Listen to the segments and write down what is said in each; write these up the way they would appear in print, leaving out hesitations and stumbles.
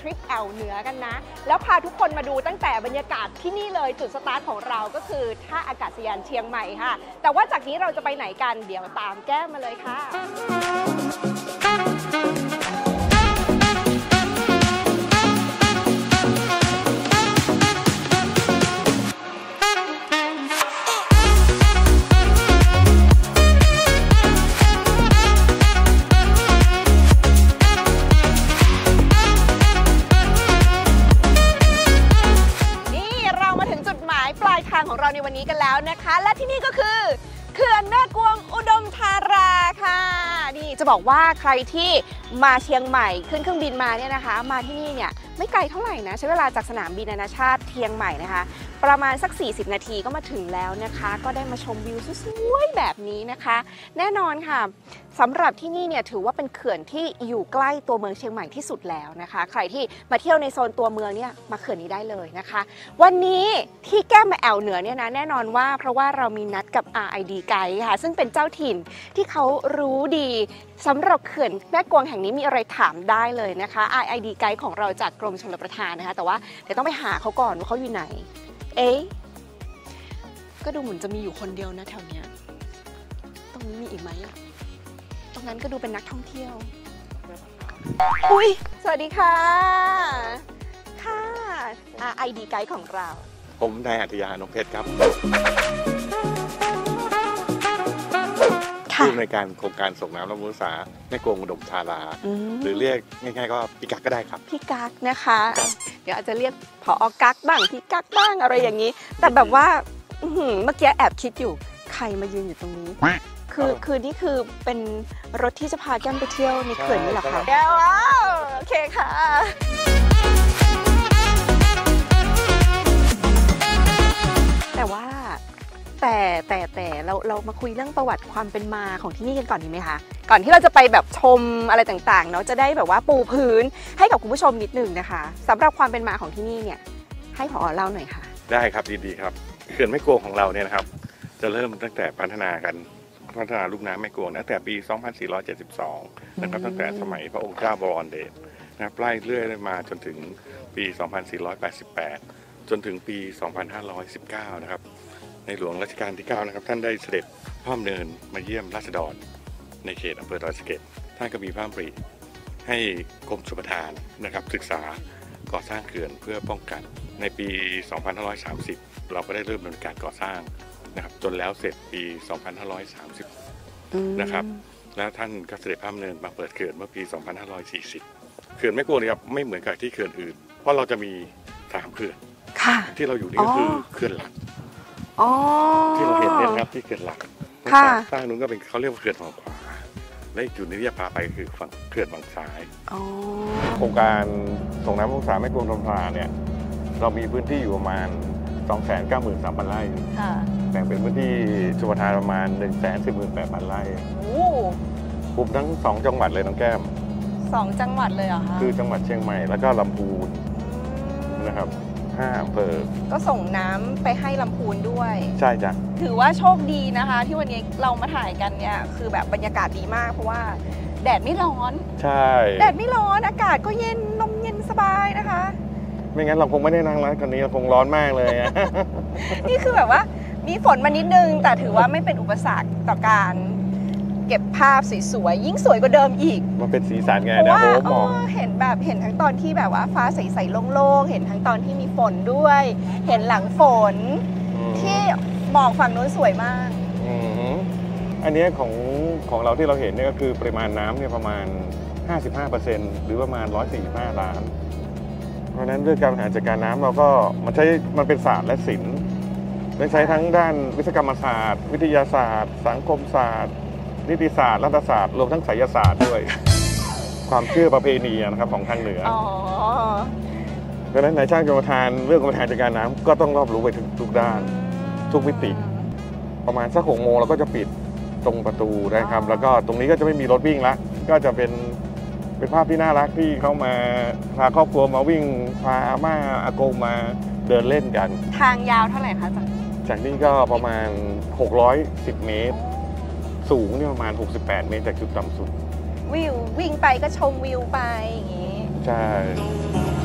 ริปแอวเหนือกันนะแล้วพาทุกคนมาดูตั้งแต่บรรยากาศที่นี่เลยจุดสตาร์ทของเราก็คือท่าอากาศยานเชียงใหม่ค่ะแต่ว่าจากนี้เราจะไปไหนกันเดี๋ยวตามแก้มมาเลยค่ะของเราในวันนี้กันแล้วนะคะและที่นี่ก็คือเขื่อนแม่กวงอุดมธาราค่ะนี่จะบอกว่าใครที่มาเชียงใหม่ขึ้นเครื่องบินมาเนี่ยนะคะมาที่นี่เนี่ยไม่ไกลเท่าไหร่นะใช้เวลาจากสนามบินนานาชาติเชียงใหม่นะคะประมาณสัก40นาทีก็มาถึงแล้วนะคะก็ได้มาชมวิวสวยๆแบบนี้นะคะแน่นอนค่ะสำหรับที่นี่เนี่ยถือว่าเป็นเขื่อนที่อยู่ใกล้ตัวเมืองเชียงใหม่ที่สุดแล้วนะคะใครที่มาเที่ยวในโซนตัวเมืองเนี่ยมาเขื่อนนี้ได้เลยนะคะวันนี้ที่แก้มมาแอวเหนือเนี่ยนะแน่นอนว่าเพราะว่าเรามีนัดกับ RID Guide ค่ะซึ่งเป็นเจ้าถิ่นที่เขารู้ดีสำหรับเขื่อนแม่กวงแห่งนี้มีอะไรถามได้เลยนะคะ RID Guide ของเราจากกรมชลประทานนะคะแต่ว่าเดี๋ยวต้องไปหาเขาก่อนว่าเขาอยู่ไหนเอ๊ะก็ดูเหมือนจะมีอยู่คนเดียวนะแถวเนี้ยตรงนี้มีอีกไหมตรงนั้นก็ดูเป็นนักท่องเที่ยวอุ้ยสวัสดีค่ะค่ะ RID Guide ของเราผมนายอัธยานนท์เพชรครับผู้อำนวยการโครงการส่งน้ำและบำรุงรักษาแม่กวงอุดมธาราหรือเรียกง่ายๆก็พี่กั๊กก็ได้ครับพี่กั๊กนะคะเดี๋ยวอาจจะเรียกผอ.กั๊กบ้างพี่กั๊กบ้างอะไรอย่างนี้แต่แบบว่าเมื่อกี้แอบคิดอยู่ใครมายืนอยู่ตรงนี้คือนี่คือเป็นรถที่จะพาแก้มไปเที่ยวในเขื่อนนี่เหรอคะว้าวโอเคค่ะแต่ว่าแต่เรามาคุยเรื่องประวัติความเป็นมาของที่นี่กันก่อนดีไหมคะก่อนที่เราจะไปแบบชมอะไรต่างๆเนาะจะได้แบบว่าปูพื้นให้กับคุณผู้ชมนิดหนึ่งนะคะสำหรับความเป็นมาของที่นี่เนี่ยให้ผอ.เล่าหน่อยค่ะได้ครับดีๆครับเขื่อนแม่กวงของเราเนี่ยนะครับจะเริ่มตั้งแต่พัฒนาลูกน้ำแม่กวงตั้งแต่ปี 2472 นะครับตั้งแต่สมัยพระองค์เจ้าบวรเดชนะครับไล่เรื่อยมาจนถึงปี 2488 จนถึงปี 2519 นะครับในหลวงรัชกาลที่ 9 นะครับท่านได้เสด็จพระดำเนินมาเยี่ยมราษฎรในเขตอำเภอดอยสะเก็ดท่านก็มีพระดำริให้กรมชลประทานนะครับศึกษาก่อสร้างเขื่อนเพื่อป้องกันในปี 2530 เราก็ได้เริ่มดำเนินการก่อสร้างนะครับจนแล้วเสร็จปี 2530 นะครับแล้วท่านก็เสด็จพระดำเนินมาเปิดเขื่อนเมื่อปี 2540 เขื่อนแม่กวงเนี่ยครับไม่เหมือนกับที่เขื่อนอื่นเพราะเราจะมี3เขื่อนที่เราอยู่นี่ก็คือเขื่อนหลักที่เราเห็นเนี่ยครับที่เขื่อนหลักสร้างนู้นก็เป็นเขาเรียกว่าเขื่อนฝั่งขวาและอีกจุดนึงที่จะพาไปคือฝั่งเขื่อนฝั่งซ้ายโครงการส่งน้ำบำรุงรักษาแม่กวงอุดมธาราเนี่ยเรามีพื้นที่อยู่ประมาณ 293,000 ไร่แบ่งเป็นพื้นที่ชลประทานประมาณ 148,000 ไร่กลุ่มทั้ง2จังหวัดเลยน้องแก้ม 2จังหวัดเลยเหรอคะคือจังหวัดเชียงใหม่แล้วก็ลำพูนนะครับ5 อำเภอก็ส่งน้ำไปให้ลำพูนด้วยใช่จ้ะถือว่าโชคดีนะคะที่วันนี้เรามาถ่ายกันเนี่ยคือแบบบรรยากาศดีมากเพราะว่าแดดไม่ร้อนใช่แดดไม่ร้อนอากาศก็เย็นลมเย็นสบายนะคะไม่งั้นเราคงไม่ได้นั่งร้านคันนี้เราคงร้อนมากเลยนี่คือแบบว่ามีฝนมานิดนึงแต่ถือว่าไม่เป็นอุปสรรคต่อการเก็บภาพสวยๆยิ่งสวยกว่าเดิมอีกมันเป็นสีสันไงนะโอ้มองเห็นแบบเห็นทั้งตอนที่แบบว่าฟ้าใสๆโล่งๆเห็นทั้งตอนที่มีฝนด้วยเห็นหลังฝนที่หมอกฝั่งนู้นสวยมากอันนี้ของเราที่เราเห็นเนี่ยก็คือปริมาณน้ำเนี่ยประมาณ 55% หรือประมาณ145 ล้านเพราะฉะนั้นเรื่องการบริหารจัดการน้ำเราก็มันเป็นศาสตร์และศิลป์ใช้ทั้งด้านวิศวกรรมศาสตร์วิทยาศาสตร์สังคมศาสตร์นิติศาสตร์รัฐศาสตร์รวมทั้งไสยศาสตร์ด้วยความเชื่อประเพณีนะครับของทางเหนือดังนั้นในช่างชลประทานเรื่องการบริหารจัดการน้ำก็ต้องรอบรู้ไปทุกด้านทุกมิติประมาณสัก6 โมงเราก็จะปิดตรงประตูนะครับแล้วก็ตรงนี้ก็จะไม่มีรถวิ่งละก็จะเป็นภาพที่น่ารักที่เขามาพาครอบครัวมาวิ่งพาอาม่าอากงมาเดินเล่นกันทางยาวเท่าไหร่คะจากนี้ก็ประมาณ610 เมตรสูงนี่ประมาณ68 เมตรจากจุดต่ำสุดวิ่งไปก็ชมวิวไปอย่างนี้ใช่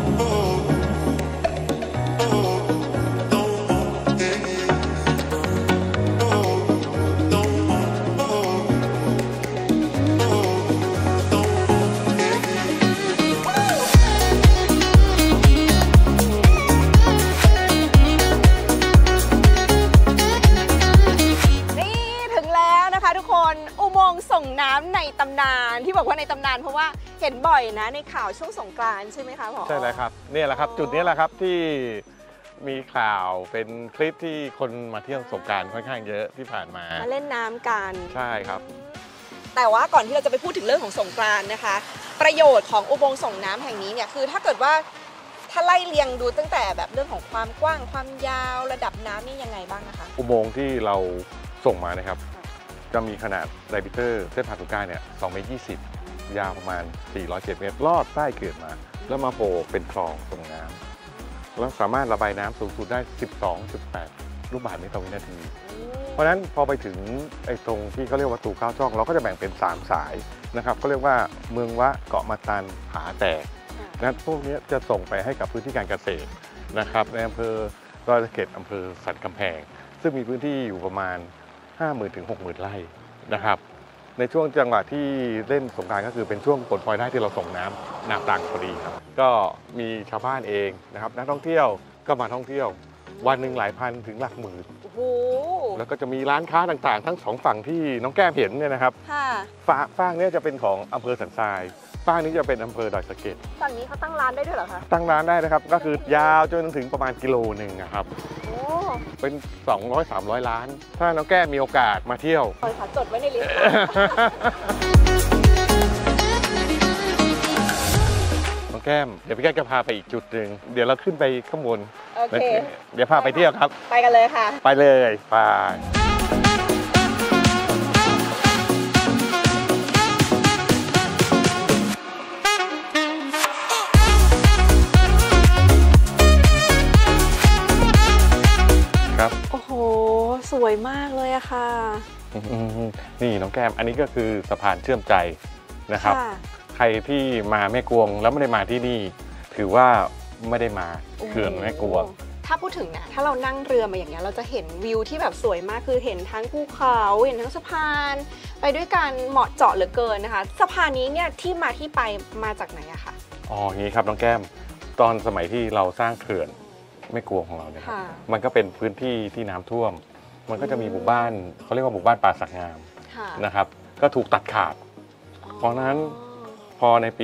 อุโมงค์ส่งน้ำในตำนานที่บอกว่าในตำนานเพราะว่าเห็นบ่อยนะในข่าวช่วงสงกรานต์ใช่ไหมคะผอ. ใช่แล้วครับนี่แหละครับจุดนี้แหละครับที่มีข่าวเป็นคลิปที่คนมาเที่ยวสงกรานต์ค่อนข้างเยอะที่ผ่านมาเล่นน้ำกันใช่ครับแต่ว่าก่อนที่เราจะไปพูดถึงเรื่องของสงกรานต์นะคะประโยชน์ของอุโมงค์ส่งน้ำแห่งนี้เนี่ยคือถ้าเกิดว่าถ้าไล่เรียงดูตั้งแต่แบบเรื่องของความกว้างความยาวระดับน้ำนี่ยังไงบ้างนะคะอุโมงค์ที่เราส่งมานะครับจะมีขนาดไดมิเตอร์เส้นผ่านศูนย์กลางเนี่ย2.20 เมตรยาวประมาณ407 เมตรลอดใต้เขื่อนมาแล้วมาโผล่เป็นคลองส่งน้ำแล้วสามารถระบายน้ำสูงสุดได้ 12.8 ลูกบาศก์เมตรต่อวินาทีเพราะฉะนั้นพอไปถึงไอ้ตรงที่เขาเรียกว่าประตู9 ช่องเราก็จะแบ่งเป็น3 สายนะครับก็เรียกว่าเมืองวะเกาะมาตันผาแตกนั้นพวกนี้จะส่งไปให้กับพื้นที่การเกษตรนะครับในอำเภอดอยสะเก็ดอำเภอสันกำแพงซึ่งมีพื้นที่อยู่ประมาณ50,000 ถึง 60,000 ไร่นะครับในช่วงจังหวะที่เล่นสงกรานต์ก็คือเป็นช่วงฝนพลอยได้ที่เราส่งน้ำตังพอดีครับก็มีชาวบ้านเองนะครับนักท่องเที่ยวก็มาท่องเที่ยววันหนึ่งหลายพันถึงหลักหมื่นแล้วก็จะมีร้านค้าต่างๆทั้งสองฝั่งที่น้องแก้มเห็นเนี่ยนะครับฝั่งนี้จะเป็นของอำเภอสันทรายฝั่งนี้จะเป็นอำเภอดอยสะเก็ดฝั่งนี้เขาตั้งร้านได้ด้วยเหรอคะตั้งร้านได้นะครับก็คือยาวจนถึงประมาณกิโลหนึ่งนะครับเป็น200-300 ล้านถ้าน้องแก้มมีโอกาสมาเที่ยวจดไว้ในลิสต์น้องแก้มเดี๋ยวพี่แก้มจะพาไปอีกจุดหนึ่งเดี๋ยวเราขึ้นไปข้างบนโอเคเดี๋ยวพาไปเที่ยวครับไปกันเลยค่ะไปเลยไปโอ้โหสวยมากเลยอะค่ะนี่น้องแก้มอันนี้ก็คือสะพานเชื่อมใจนะครับใครที่มาแม่กวงแล้วไม่ได้มาที่นี่ถือว่าไม่ได้มาเขื่อนแม่กวงถ้าพูดถึงนะถ้าเรานั่งเรือมาอย่างเงี้ยเราจะเห็นวิวที่แบบสวยมากคือเห็นทั้งภูเขาเห็นทั้งสะพานไปด้วยกันเหมาะเจาะเหลือเกินนะคะสะพานนี้เนี่ยที่มาที่ไปมาจากไหนอะคะอ๋ออย่างนี้ครับน้องแก้มตอนสมัยที่เราสร้างเขื่อนแม่กวงของเราเนี่ยมันก็เป็นพื้นที่ที่น้ำท่วมมันก็จะมีหมู่บ้านเขาเรียกว่าหมู่บ้านป่าสักงามนะครับก็ถูกตัดขาดเพราะนั้นพอในปี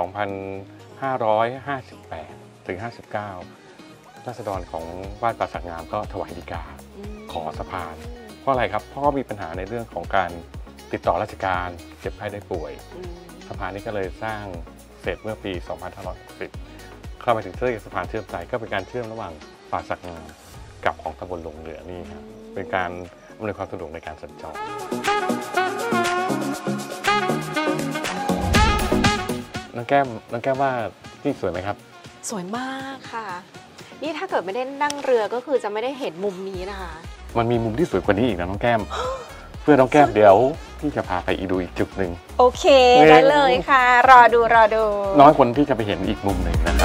2558 ถึง 59ราษฎรของบ้านป่าสักงามก็ถวายฎีกาขอสะพานเพราะอะไรครับเพราะมีปัญหาในเรื่องของการติดต่อราชการเจ็บไข้ได้ป่วยสะพานนี้ก็เลยสร้างเสร็จเมื่อปี 2560เข้ามาถึงสะพานเชื่อมใจก็เป็นการเชื่อมระหว่างป่าสักงามกับของตำบลหลงเหลือนี่ครับเป็นการอำนวยความสะดวกในการสัญจรน้องแก้มว่าที่สวยไหมครับสวยมากค่ะนี่ถ้าเกิดไม่ได้นั่งเรือก็คือจะไม่ได้เห็นมุมนี้นะคะมันมีมุมที่สวยกว่านี้อีกนะน้องแก้มเพื่อน้องแก้มเดี๋ยวพี่จะพาไปดูอีกจุดหนึ่งโอเคได้เลยค่ะรอดูน้อยคนที่จะไปเห็นอีกมุมหนึ่งนะครับ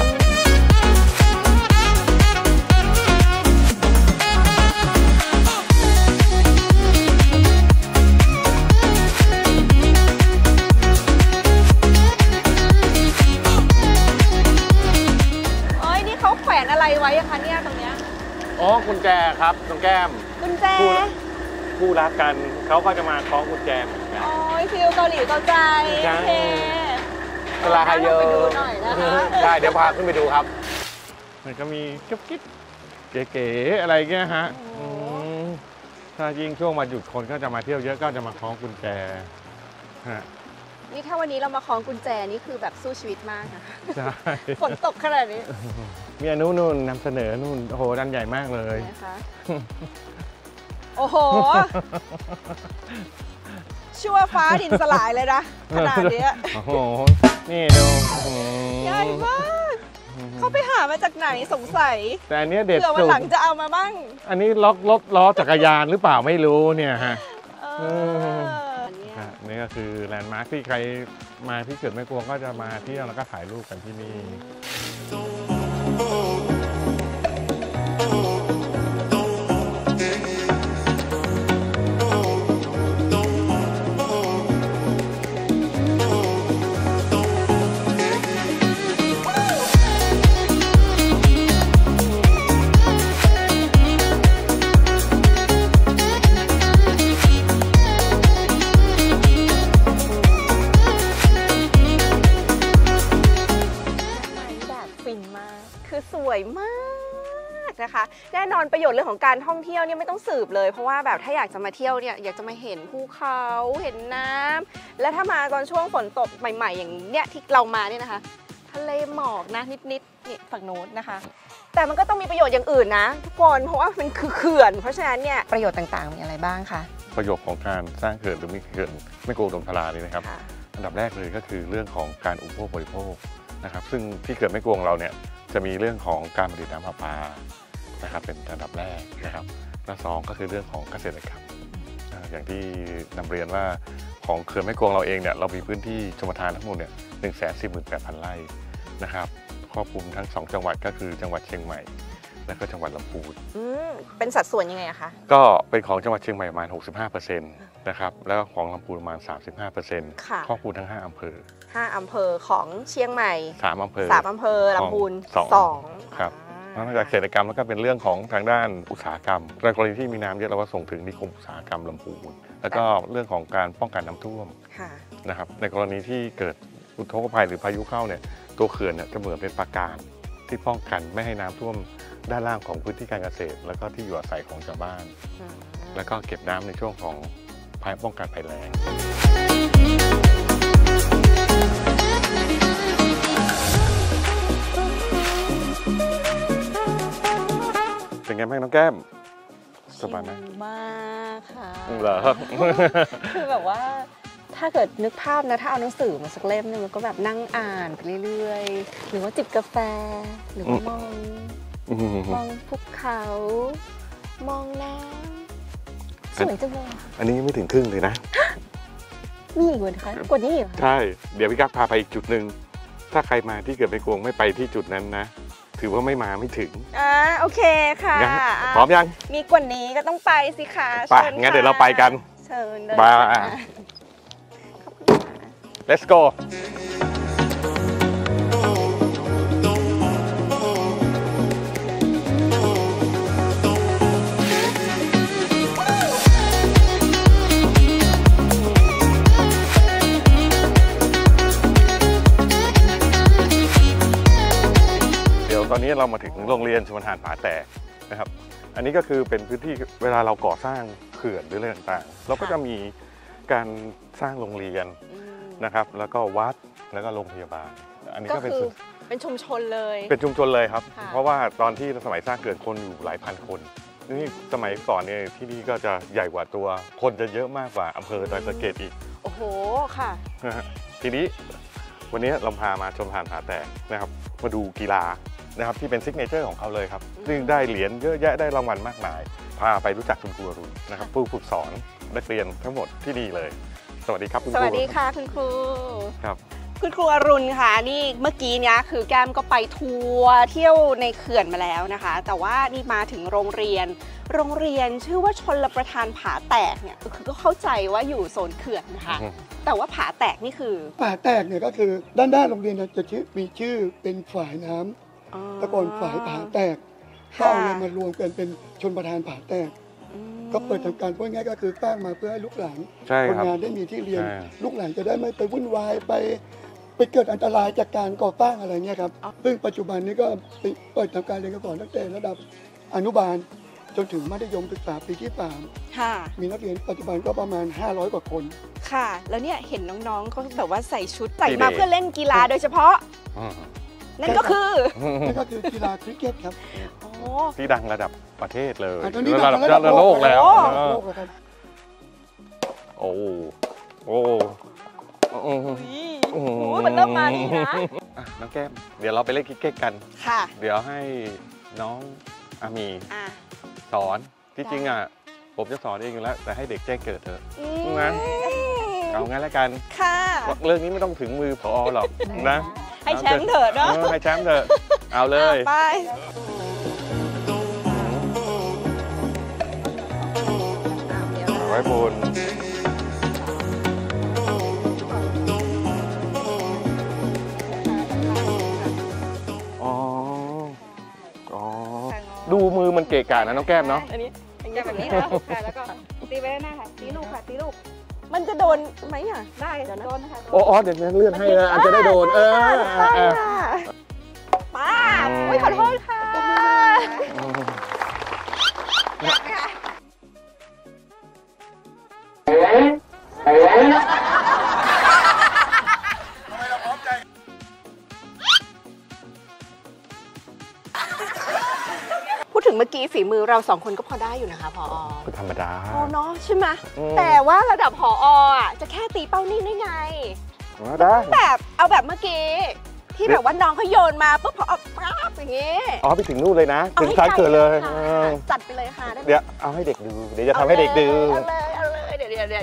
อะไรไว้อะคะเนี่ยตรงเนี้ยอ๋อกุญแจครับน้องแก้มกุญแจคู่รักกันเขาก็จะมาคล้องกุญแจเหมือนกันโอ้ยฟิลเกาหลีเกาใจโอเคเวลาให้เยอะไปดูหน่อยนะคะได้เดี๋ยวพาขึ้นไปดูครับมันก็มีกิ๊บกิ๊บเก๋ๆอะไรเงี้ยฮะถ้ายิ่งช่วงวันหยุดคนก็จะมาเที่ยวเยอะก็จะมาคล้องกุญแจฮะนี่ถ้าวันนี้เรามาคล้องกุญแจนี่คือแบบสู้ชีวิตมากนะคะใช่ฝนตกขนาดนี้มีอนุนู่นนำเสนอนู่นโอ้โหดันใหญ่มากเลยนะคะโอ้โหชั่วฟ้าดินสลายเลยนะขนาดนี้โอ้โหนี่ดูใหญ่มากเขาไปหามาจากไหนสงสัยแต่อันนี้เด็ดสุดเผื่อวันหลังจะเอามาบ้างอันนี้ล็อกรถล้อจักรยานหรือเปล่าไม่รู้เนี่ยฮะนี่ก็คือแลนด์มาร์คที่ใครมาที่เขื่อนแม่กวงก็จะมาเที่ยวแล้วก็ถ่ายรูปกันที่นี่นะคะแน่นอนประโยชน์เรื่องของการท่องเที่ยวเนี่ยไม่ต้องสืบเลยเพราะว่าแบบถ้าอยากจะมาเที่ยวเนี่ยอยากจะมาเห็นภูเขาเห็นน้ำและถ้ามาตอนช่วงฝนตกใหม่ๆอย่างเนี้ยที่เรามาเนี่ยนะคะทะเลหมอกนะนิดๆนี่ฝั่งโน้นนะคะแต่มันก็ต้องมีประโยชน์อย่างอื่นนะทุกคนเพราะว่ามันคือเขื่อนเพราะฉะนั้นเนี่ยประโยชน์ต่างๆมีอะไรบ้างคะประโยชน์ของการสร้างเขื่อนหรือมีเขื่อนแม่กวงอุดมธารานี่นะครับค่ะอันดับแรกเลยก็คือเรื่องของการอุปโภคบริโภคนะครับซึ่งที่เขื่อนแม่กวงเราเนี่ยจะมีเรื่องของการผลิตน้ำประปานะครับเป็นอันดับแรกนะครับและสองก็คือเรื่องของเกษตรกรรมอย่างที่นำเรียนว่าของเขื่อนแม่กวงเราเองเนี่ยเรามีพื้นที่ชลประทานทั้งหมดเนี่ย148,000 ไร่นะครับครอบคลุมทั้ง2จังหวัดก็คือจังหวัดเชียงใหม่และก็จังหวัดลำพูนเป็นสัดส่วนยังไงอะคะก็เป็นของจังหวัดเชียงใหม่ประมาณ 65% นะครับแล้วก็ของลำพูนประมาณ 35% ค่ะครอบคลุมทั้ง5อำเภอ 5อำเภอของเชียงใหม่ 3อำเภอ 3อำเภอลำพูนสอง 2 ครับนอกจากเกษตรกรรมแล้วก็เป็นเรื่องของทางด้านอุตสาหกรรมในกรณีที่มีน้ำเยอะเราก็ส่งถึงนิคมอุตสาหกรรมลำพูนแล้วก็เรื่องของการป้องกันน้ำท่วมค่ะนะครับในกรณีที่เกิดอุทกภัยหรือพายุเข้าเนี่ยตัวเขื่อนเนี่ยจะเหมือนเป็นปราการที่ป้องกันไม่ให้น้ำท่วมด้านล่างของพื้นที่การเกษตร แล้วก็ที่อยู่อาศัยของชาวบ้าน แล้วก็เก็บน้ำในช่วงของภัยป้องกันภัยแล้งเป็นไงบ้างน้องแก้มสบายไหมมากค่ะเหรอคือแบบว่าถ้าเกิดนึกภาพนะถ้าเอาหนังสือมาสักเล่มนึงมันก็แบบนั่งอ่านไปเรื่อยๆหรือว่าจิบกาแฟหรือว่ามองภูเขา มองน้ำสวยจังเลยอันนี้ไม่ถึงครึ่งเลยนะมีอีกวันคะกว่านี้เหรอคะใช่ เดี๋ยวพี่กั๊กพาไปอีกจุดหนึ่งถ้าใครมาที่เกิดไปกวงไม่ไปที่จุดนั้นนะ ถือว่าไม่มาไม่ถึงโอเคค่ะงั้นพร้อมยังมีกว่านี้ก็ต้องไปสิคะไปเชิญงั้นค่ะเดี๋ยวเราไปกันเชิญเลยมาค่ะ let's go เดี๋ยวตอนนี้เรามาถึงโรงเรียนชลประทานผาแตกนะครับ อันนี้ก็คือเป็นพื้นที่เวลาเราก่อสร้างเขื่อนหรืออะไรต่างๆ เราก็จะมีการสร้างโรงเรียนนะครับ แล้วก็วัดแล้วก็โรงพยาบาล อันนี้ก็ก็เป็นคือเป็นชุมชนเลยเป็นชุมชนเลยครับค่ะเพราะว่าตอนที่สมัยสร้างเขื่อนคนอยู่หลายพันคนนี่สมัยก่อนเนี่ยที่นี่ก็จะใหญ่กว่าตัวคนจะเยอะมากกว่าอำเภอดอยสะเก็ดอีกโอ้โหค่ะนะฮะทีนี้วันนี้เราพามาชมทานผาแตกนะครับมาดูกีฬานะครับที่เป็นซิกเนเจอร์ของเขาเลยครับซึ่งได้เหรียญเยอะแยะได้รางวัลมากมายพาไปรู้จักคุณครูอรุณนะครับผู้ฝึกสอนนักเรียนทั้งหมดที่ดีเลย สวัสดีครับคุณคสรูวัสดีค่ะคุณครูครับคุณครูอรุณค่ะนี่เมื่อกี้เนี้ยคือแก้มก็ไปทัวร์เที่ยวในเขื่อนมาแล้วนะคะ แต่ว่านี่มาถึงโรงเรียนชื่อว่าชลประทานผาแตกเนี่ยคือก็เข้าใจว่าอยู่โซนเขื่อนนะคะ แต่ว่าผาแตกนี่คือผาแตกเนี่ยก็คือด้านโรงเรียนจะมีชื่อเป็นฝายน้ำตะกอนฝายผาแตกก็เอามารวมกันเป็นชลประทานผาแตก ก็เปิดทำการพูดง่ายก็คือสร้างมาเพื่อให้ลูกหลานใช่คนครับงานได้มีที่เรียนใช่ลูกหลานจะได้ไม่ไปวุ่นวายไปเกิดอันตรายจากการก่อสร้างอะไรเงี้ยครับซึ่งปัจจุบันนี้ก็เปิดทำการเรียนการสอนตั้งแต่ระดับอนุบาลจนถึงมัธยมศึกษาปีที่ค่ะ 3มีนักเรียนปัจจุบันก็ประมาณ500 กว่าคนค่ะ แล้วเนี่ยเห็นน้องๆเขาแบบว่าใส่ชุดใส่มาเพื่อเล่นกีฬาโดยเฉพาะอืมนั่นก็คือนั่นก็คือกีฬาคริกเก็ตครับโอ้ที่ดังระดับประเทศเลยตอนนี้ระดับดังระดับโลกแล้วโลกแล้วครับโอ้โอ้อืมโหมันเริ่มมาดีนะอ่ะน้องแก้มเดี๋ยวเราไปเล่นคริกเก็ตกันค่ะเดี๋ยวให้น้องอามีอ่ะสอนที่จริงอ่ะผมจะสอนเองอยู่แล้วแต่ให้เด็กแจ้งเกิดเถอะ งั้น เอางั้นแล้วกันค่ะเรื่องนี้ไม่ต้องถึงมือผอหรอกนะให้แชมป์เถอะเนาะให้แชมป์เถอะเอาเลยไปเอาไว้บนอ๋ออ๋อดูมือมันเกะกะนะน้องแก้มเนาะอันนี้อย่างแบบนี้นะค่ะแล้วก็ตีไปด้านหน้าค่ะตีลูกค่ะตีลูกมันจะโดนไหมอ่ะได้โดนนะคะอ๋อเดี๋ยวนั้นเลื่อนให้นะอาจจะได้โดนป้าอุ้ยขอโทษค่ะพูดถึงเมื่อกี้ฝีมือเรา2คนก็พอได้อยู่นะคะผอ. เป็นธรรมดาพอเนาะใช่ไหมแต่ว่าระดับผอ.อ่ะจะแค่ตีเป้านิ่งได้ไงได้แบบเอาแบบเมื่อกี้ที่แบบว่าน้องเขาโยนมาปุ๊บผอ.ปั๊บอย่างงี้อ๋อไปถึงนู่นเลยนะถึงท้ายเกิดเลยจัดไปเลยค่ะได้ไหมเดี๋ยวเอาให้เด็กดูเดี๋ยวจะทำให้เด็กดูเอาเลยเดี๋ยว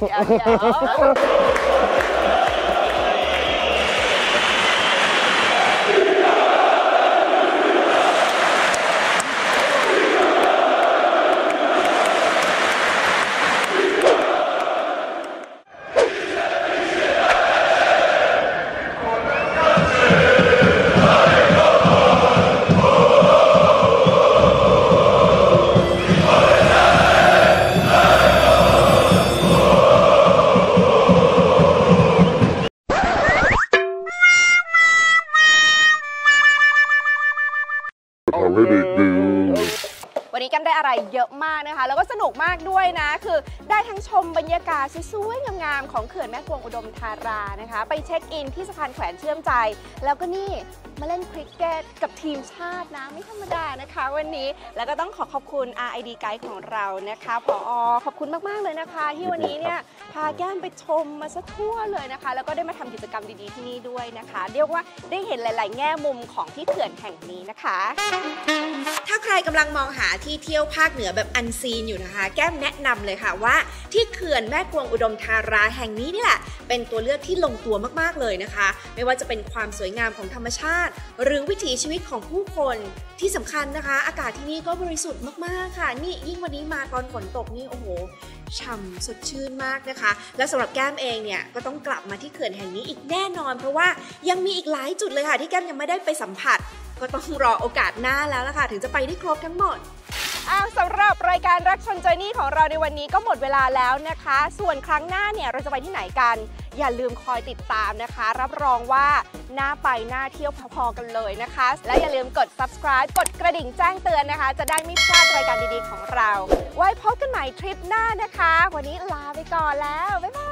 วันนี้กันได้อะไรเยอะมากนะคะแล้วก็สนุกมากด้วยนะคือได้ทั้งชมบรรยากาศสวยๆงามๆของเขื่อนแม่กวงอุดมธารานะคะไปเช็คอินที่สะพานแขวนเชื่อมใจแล้วก็นี่มาเล่นคริกเก็ตกับทีมชาตินะไม่ธรรมดานะคะวันนี้แล้วก็ต้องขอบคุณ RID Guide ของเรานะคะผอ.ขอบคุณมากๆเลยนะคะที่วันนี้เนี่ยพาแก้มไปชมมาซะทั่วเลยนะคะแล้วก็ได้มาทำกิจกรรมดีๆที่นี่ด้วยนะคะเรียกว่าได้เห็นหลายๆแง่มุมของที่เขื่อนแห่งนี้นะคะถ้าใครกำลังมองหาที่เที่ยวภาคเหนือแบบอันซีนอยู่นะคะแก้มแนะนำเลยค่ะว่าที่เขื่อนแม่กวงอุดมธาราแห่งนี้นี่แหละเป็นตัวเลือกที่ลงตัวมากๆเลยนะคะไม่ว่าจะเป็นความสวยงามของธรรมชาติหรือวิถีชีวิตของผู้คนที่สำคัญนะคะอากาศที่นี่ก็บริสุทธิ์มากๆค่ะนี่ยิ่งวันนี้มาตอนฝนตกนี่โอ้โหฉ่ำสดชื่นมากนะคะและสำหรับแก้มเองเนี่ยก็ต้องกลับมาที่เขื่อนแห่งนี้อีกแน่นอนเพราะว่ายังมีอีกหลายจุดเลยค่ะที่แก้มยังไม่ได้ไปสัมผัสก็ต้องรอโอกาสหน้าแล้วล่ะค่ะถึงจะไปได้ครบทั้งหมดสำหรับรายการรักชนจอยนี่ของเราในวันนี้ก็หมดเวลาแล้วนะคะส่วนครั้งหน้าเนี่ยเราจะไปที่ไหนกันอย่าลืมคอยติดตามนะคะรับรองว่าน่าไปน่าเที่ยวพอๆกันเลยนะคะและอย่าลืมกด subscribe กดกระดิ่งแจ้งเตือนนะคะจะได้ไม่พลาดรายการดีๆของเราไว้พบกันใหม่ทริปหน้านะคะวันนี้ลาไปก่อนแล้วบ๊ายบาย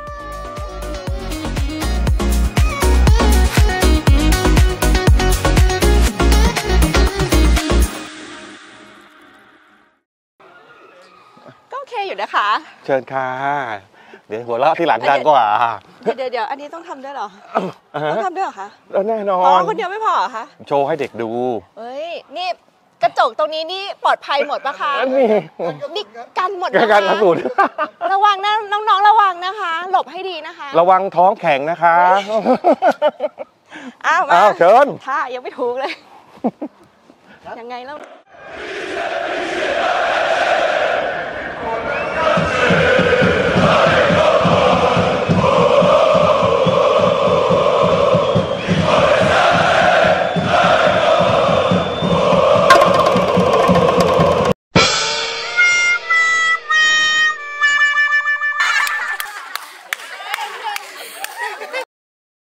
โอเคอยู่นะคะเชิญค่ะเดี๋ยวหัวเราะที่หลังดังกว่าเดี๋ยวอันนี้ต้องทำด้วยเหรอต้องทำด้วยเหรอคะแน่นอนคนเดียวไม่พอเหรอคะโชว์ให้เด็กดูเฮ้ยนี่กระจกตรงนี้นี่ปลอดภัยหมดปะคะนี่กันหมดนะคะกันทั้งหมดระวังนะน้องๆระวังนะคะหลบให้ดีนะคะระวังท้องแข็งนะคะอ้าวเชิญท่ายังไม่ถูกเลยยังไงแล้ว